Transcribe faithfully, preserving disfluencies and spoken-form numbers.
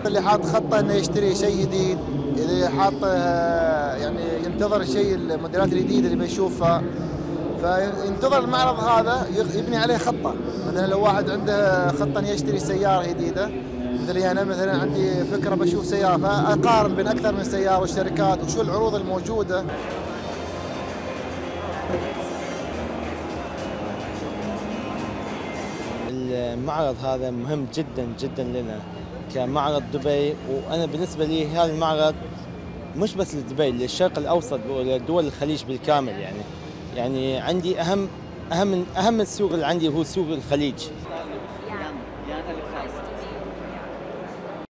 اللي حاط خطه انه يشتري شيء جديد، اللي حاط آه، يعني ينتظر الشيء الموديلات الجديده اللي بيشوفها، فينتظر المعرض هذا يبني عليه خطه. مثلا لو واحد عنده خطه انه يشتري سياره جديده، مثلي انا مثلا عندي فكره بشوف سياره فاقارن بين اكثر من سياره والشركات وشو العروض الموجوده. المعرض هذا مهم جدا جدا لنا كمعرض دبي، وانا بالنسبه لي هذا المعرض مش بس لدبي، للشرق الاوسط ولدول الخليج بالكامل. يعني يعني عندي اهم اهم اهم السوق اللي عندي هو سوق الخليج.